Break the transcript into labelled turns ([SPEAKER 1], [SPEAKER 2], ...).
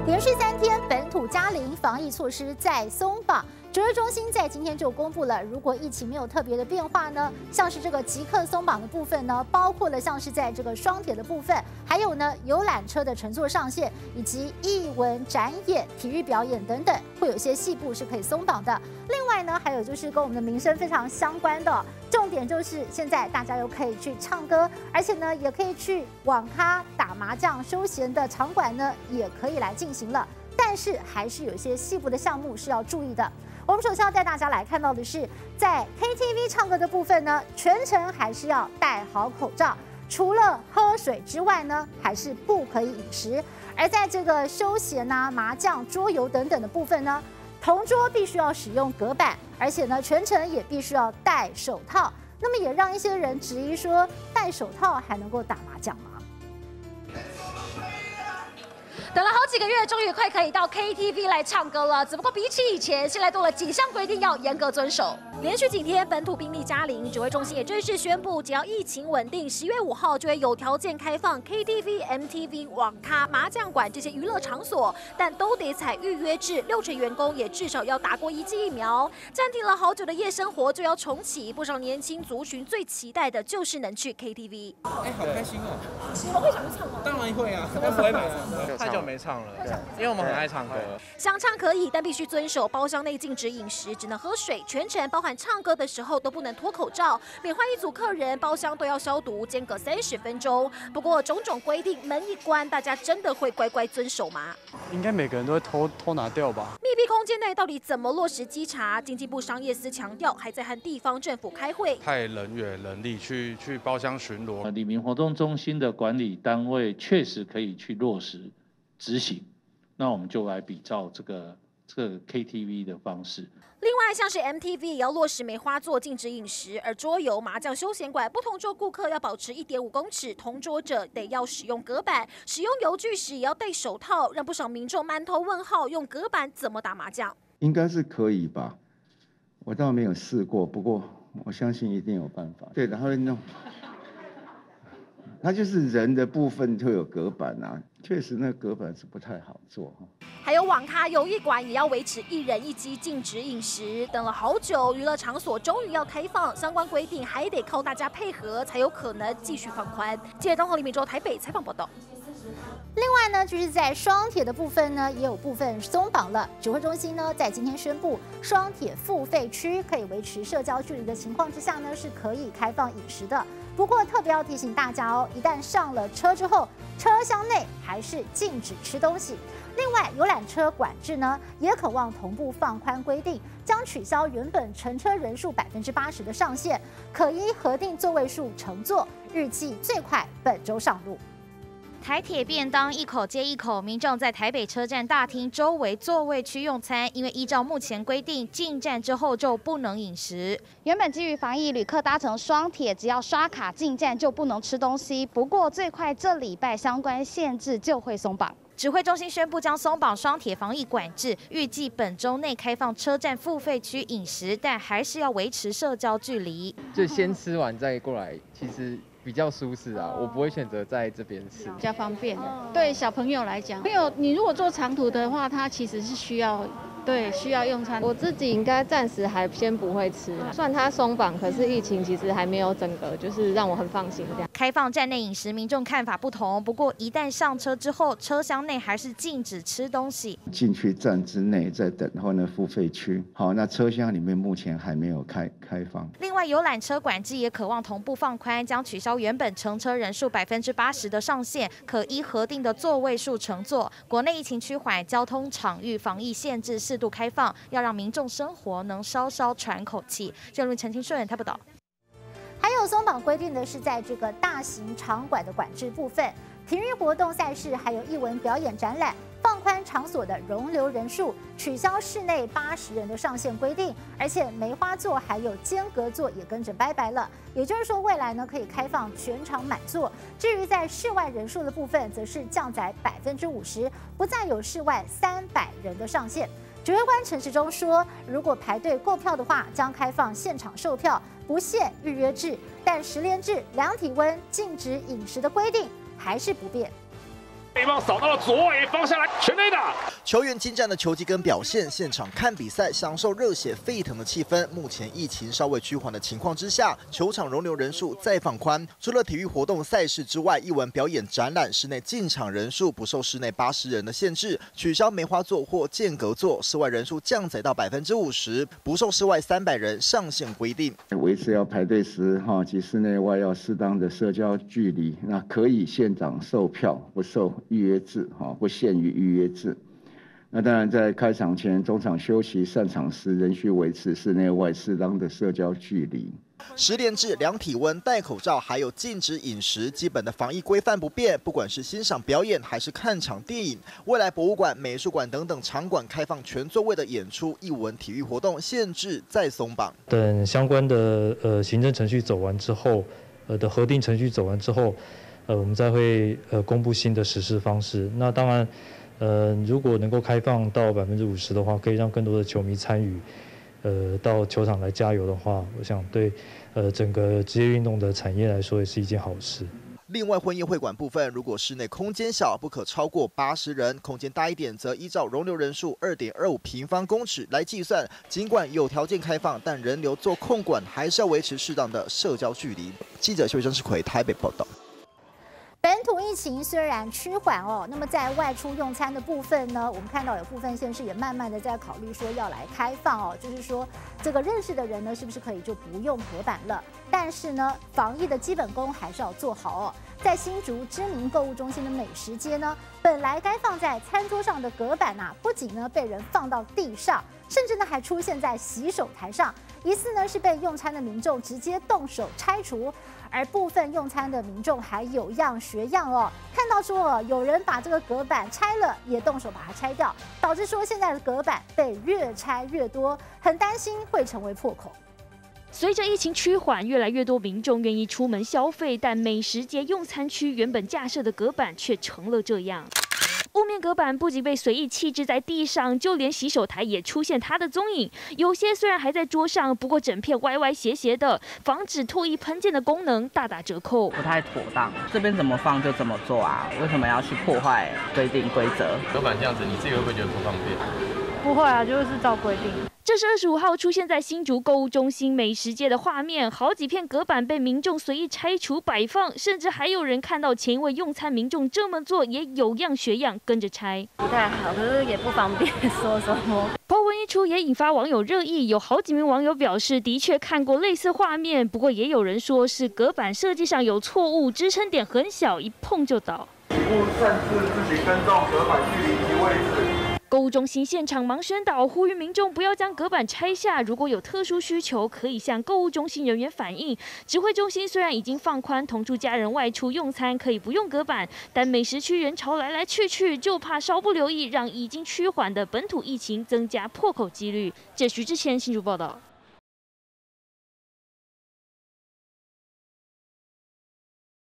[SPEAKER 1] 连续3天本土加零，防疫措施再松绑。指挥中心在今天就公布了，如果疫情没有特别的变化呢，像是这个即刻松绑的部分呢，包括了像是在这个双铁的部分，还有呢游览车的乘坐上限，以及艺文展演、体育表演等等，会有一些细部是可以松绑的。另外呢，还有就是跟我们的民生非常相关的，重点就是现在大家又可以去唱歌，而且呢也可以去网咖打麻将、休闲的场馆呢也可以来进行了。但是还是有一些细部的项目是要注意的。我们首先要带大家来看到的是，在 KTV 唱歌的部分呢，全程还是要戴好口罩，除了喝水之外呢，还是不可以饮食。而在这个休闲啊、麻将、桌游等等的部分呢，同桌必须要使用隔板，而且呢，全程也必须要戴手套。那么也让一些人质疑说，戴手套还能够打麻将吗？
[SPEAKER 2] 等了好几个月，终于快可以到 KTV 来唱歌了。只不过比起以前，现在多了几项规定要严格遵守。连续几天本土病例加零，指挥中心也正式宣布，只要疫情稳定，10月5号就会有条件开放 KTV、MTV、网咖、麻将馆这些娱乐场所，但都得采预约制，60%员工也至少要打过1剂疫苗。暂停了好久的夜生活就要重启，不少年轻族群最期待的就是能去 KTV。
[SPEAKER 3] 好开心哦！
[SPEAKER 2] 你们会想去唱吗？
[SPEAKER 3] 当然会啊，但不会买了，太久没唱了，因为我们很爱唱歌。
[SPEAKER 2] 想唱可以，但必须遵守包厢内禁止饮食，只能喝水，全程包含唱歌的时候都不能脱口罩，每换一组客人，包厢都要消毒，间隔30分钟。不过种种规定，门一关，大家真的会乖乖遵守吗？
[SPEAKER 4] 应该每个人都会偷拿掉吧？
[SPEAKER 2] 密闭空间内到底怎么落实稽查？经济部商业司强调，还在和地方政府开会，
[SPEAKER 5] 派人员人力去包厢巡逻。
[SPEAKER 6] 里民活动中心的管理单位确实可以去落实执行，那我们就来比照这个 KTV 的方式。
[SPEAKER 2] 另外，像是 MTV 也要落实梅花座禁止饮食，而桌游、麻将、休闲馆不同桌顾客要保持1.5公尺，同桌者得要使用隔板，使用游具时也要戴手套，让不少民众满头问号，用隔板怎么打麻将？
[SPEAKER 7] 应该是可以吧，我倒没有试过，不过我相信一定有办法。对，然后弄。它就是人的部分就有隔板啊，确实那隔板是不太好做。
[SPEAKER 2] 还有网咖、游艺馆也要维持1人1机，禁止饮食。等了好久，娱乐场所终于要开放，相关规定还得靠大家配合，才有可能继续放宽。记者张宏、李敏洲台北采访报道。
[SPEAKER 1] 另外呢，就是在双铁的部分呢，也有部分松绑了。指挥中心呢，在今天宣布，双铁付费区可以维持社交距离的情况之下呢，是可以开放饮食的。不过特别要提醒大家哦，一旦上了车之后，车厢内还是禁止吃东西。另外，游览车管制呢，也渴望同步放宽规定，将取消原本乘车人数80%的上限，可依核定座位数乘坐，预计最快本周上路。
[SPEAKER 8] 台铁便当一口接一口，民众在台北车站大厅周围座位区用餐，因为依照目前规定，进站之后就不能饮食。原本基于防疫，旅客搭乘双铁只要刷卡进站就不能吃东西，不过最快这礼拜相关限制就会松绑。指挥中心宣布将松绑双铁防疫管制，预计本周内开放车站付费区饮食，但还是要维持社交距离。
[SPEAKER 9] 就先吃完再过来，其实比较舒适啊，我不会选择在这边吃，
[SPEAKER 10] 比较方便的。对小朋友来讲，你如果做长途的话，他其实是需要用餐。
[SPEAKER 11] 我自己应该暂时还先不会吃，算它松绑，可是疫情其实还没有整个就是让我很放心这样。
[SPEAKER 8] 开放站内饮食，民众看法不同，不过一旦上车之后，车厢内还是禁止吃东西。
[SPEAKER 7] 进去站之内再等候呢付费区。好，那车厢里面目前还没有开放。
[SPEAKER 8] 另外，游览车管制也渴望同步放宽，将取消原本乘车人数80%的上限，可依核定的座位数乘坐。国内疫情趋缓，交通场域防疫限制适度开放，要让民众生活能稍稍喘口气。郑论陈清顺台报道。
[SPEAKER 1] 还有松绑规定的是，在这个大型场馆的管制部分，体育活动赛事还有艺文表演展览，放宽场所的容留人数，取消室内80人的上限规定，而且梅花座还有间隔座也跟着拜拜了。也就是说，未来呢可以开放全场满座。至于在室外人数的部分，则是降载50%，不再有室外300人的上限。指挥官陈时中说，如果排队购票的话，将开放现场售票，不限预约制，但10连制、量体温、禁止饮食的规定还是不变。
[SPEAKER 12] 一棒扫到了左尾，放下来，全垒打。
[SPEAKER 13] 球员精湛的球技跟表现，现场看比赛，享受热血沸腾的气氛。目前疫情稍微趋缓的情况之下，球场容留人数再放宽。除了体育活动赛事之外，艺文表演、展览、室内进场人数不受室内80人的限制，取消梅花座或间隔座，室外人数降载到50%，不受室外300人上限规定。
[SPEAKER 7] 维持要排队时及室内外要适当的社交距离，那可以现场售票，不受预约制，不限于预约制。那当然，在开场前、中场休息、散场时，仍需维持室内外适当的社交距离。
[SPEAKER 13] 10连制、量体温、戴口罩，还有禁止饮食，基本的防疫规范不变。不管是欣赏表演还是看场电影，未来博物馆、美术馆等等场馆开放全座位的演出、艺文体育活动限制再松绑。
[SPEAKER 14] 等相关的行政程序走完之后，的核定程序走完之后，我们再会公布新的实施方式。那当然。如果能够开放到50%的话，可以让更多的球迷参与，到球场来加油的话，我想对整个职业运动的产业来说也是一件好事。
[SPEAKER 13] 另外，婚宴会馆部分，如果室内空间小，不可超过80人；空间大一点，则依照容留人数2.25平方公尺来计算。尽管有条件开放，但人流做控管，还是要维持适当的社交距离。记者邱生世奎台北报道。
[SPEAKER 1] 本土疫情虽然趋缓哦，那么在外出用餐的部分呢，我们看到有部分县市也慢慢的在考虑说要来开放哦，就是说这个认识的人呢，是不是可以就不用隔板了？但是呢，防疫的基本功还是要做好哦。在新竹知名购物中心的美食街呢，本来该放在餐桌上的隔板啊，不仅呢被人放到地上，甚至呢还出现在洗手台上，疑似呢是被用餐的民众直接动手拆除。而部分用餐的民众还有样学样哦，看到说有人把这个隔板拆了，也动手把它拆掉，导致说现在的隔板被越拆越多，很担心会成为破口。
[SPEAKER 2] 随着疫情趋缓，越来越多民众愿意出门消费，但美食街用餐区原本架设的隔板却成了这样。雾面隔板不仅被随意弃置在地上，就连洗手台也出现它的踪影。有些虽然还在桌上，不过整片歪歪斜斜的，防止唾液喷溅的功能大打折扣，
[SPEAKER 15] 不太妥当。这边怎么放就怎么做啊？为什么要去破坏规定规则？
[SPEAKER 16] 隔板这样子，你自己会不会觉得不方便？
[SPEAKER 17] 不会啊，就是照规定。
[SPEAKER 2] 这是25号出现在新竹购物中心美食街的画面，好几片隔板被民众随意拆除摆放，甚至还有人看到前一位用餐民众这么做，也有样学样跟着拆。
[SPEAKER 17] 不太好，可是也不方便说什么。
[SPEAKER 2] po文一出也引发网友热议，有好几名网友表示的确看过类似画面，不过也有人说是隔板设计上有错误，支撑点很小，一碰就倒。
[SPEAKER 18] 请勿擅自自行更动隔板距离及位置。
[SPEAKER 2] 购物中心现场忙宣导，呼吁民众不要将隔板拆下。如果有特殊需求，可以向购物中心人员反映。指挥中心虽然已经放宽同住家人外出用餐可以不用隔板，但美食区人潮来来去去，就怕稍不留意，让已经趋缓的本土疫情增加破口几率。这徐之前新竹报道。